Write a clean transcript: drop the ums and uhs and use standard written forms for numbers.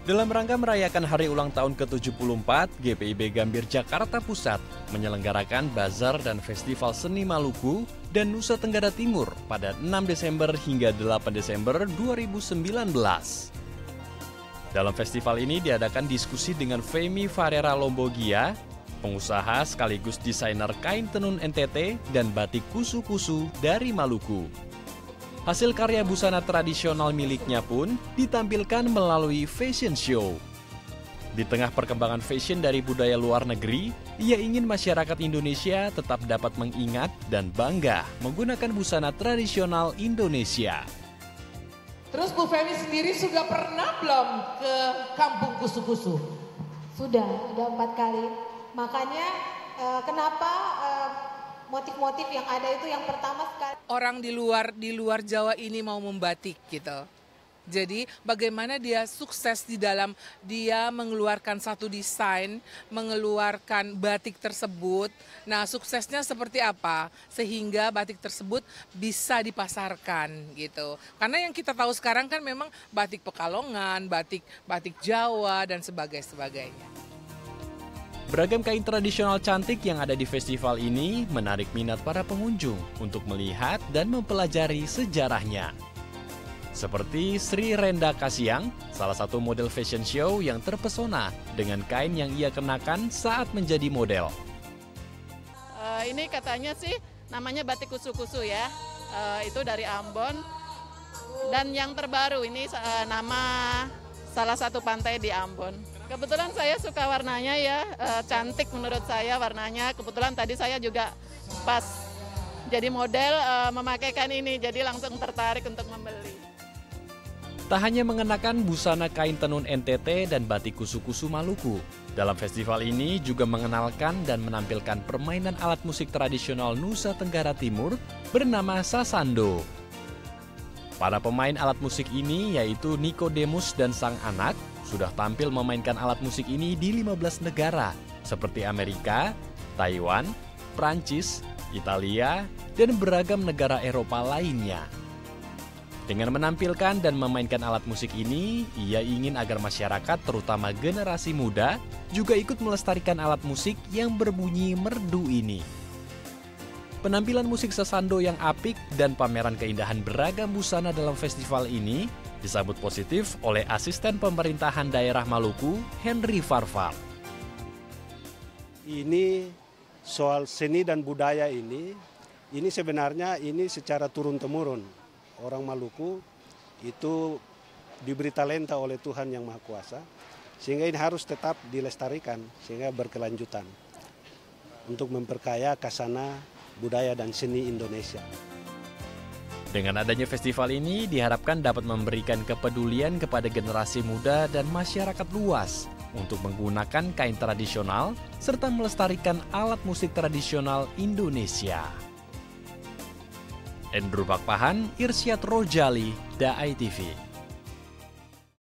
Dalam rangka merayakan hari ulang tahun ke-74, GPIB Gambir Jakarta Pusat menyelenggarakan bazar dan festival seni Maluku dan Nusa Tenggara Timur pada 6 Desember hingga 8 Desember 2019. Dalam festival ini diadakan diskusi dengan Femi Farera Lombogia, pengusaha sekaligus desainer kain tenun NTT dan batik kusu-kusu dari Maluku. Hasil karya busana tradisional miliknya pun ditampilkan melalui fashion show. Di tengah perkembangan fashion dari budaya luar negeri, ia ingin masyarakat Indonesia tetap dapat mengingat dan bangga menggunakan busana tradisional Indonesia. Terus Bu Femi sendiri sudah pernah belum ke kampung kusu-kusu? Sudah 4 kali. Makanya kenapa motif-motif yang ada itu yang pertama sekali. Orang di luar Jawa ini mau membatik gitu. Jadi bagaimana dia sukses di dalam dia mengeluarkan satu desain, mengeluarkan batik tersebut. Nah, suksesnya seperti apa sehingga batik tersebut bisa dipasarkan gitu. Karena yang kita tahu sekarang kan memang batik Pekalongan, batik Jawa dan sebagainya. Beragam kain tradisional cantik yang ada di festival ini menarik minat para pengunjung untuk melihat dan mempelajari sejarahnya. Seperti Sri Renda Kasiang, salah satu model fashion show yang terpesona dengan kain yang ia kenakan saat menjadi model. Ini katanya sih namanya batik kusu-kusu ya, itu dari Ambon. Dan yang terbaru ini nama salah satu pantai di Ambon. Kebetulan saya suka warnanya ya, cantik menurut saya warnanya. Kebetulan tadi saya juga pas jadi model memakaikan ini, jadi langsung tertarik untuk membeli. Tak hanya mengenakan busana kain tenun NTT dan batik kusu-kusu Maluku, dalam festival ini juga mengenalkan dan menampilkan permainan alat musik tradisional Nusa Tenggara Timur bernama Sasando. Para pemain alat musik ini yaitu Nikodemus dan sang anak sudah tampil memainkan alat musik ini di 15 negara seperti Amerika, Taiwan, Prancis, Italia, dan beragam negara Eropa lainnya. Dengan menampilkan dan memainkan alat musik ini, ia ingin agar masyarakat terutama generasi muda juga ikut melestarikan alat musik yang berbunyi merdu ini. Penampilan musik Sasando yang apik dan pameran keindahan beragam busana dalam festival ini disambut positif oleh Asisten Pemerintahan Daerah Maluku, Henry Farfar. Ini soal seni dan budaya ini sebenarnya ini secara turun-temurun. Orang Maluku itu diberi talenta oleh Tuhan Yang Maha Kuasa, sehingga ini harus tetap dilestarikan, sehingga berkelanjutan untuk memperkaya khasana budaya dan seni Indonesia. Dengan adanya festival ini diharapkan dapat memberikan kepedulian kepada generasi muda dan masyarakat luas untuk menggunakan kain tradisional serta melestarikan alat musik tradisional Indonesia. Endru Pakpahan, Irsyad Rojali, DAI TV.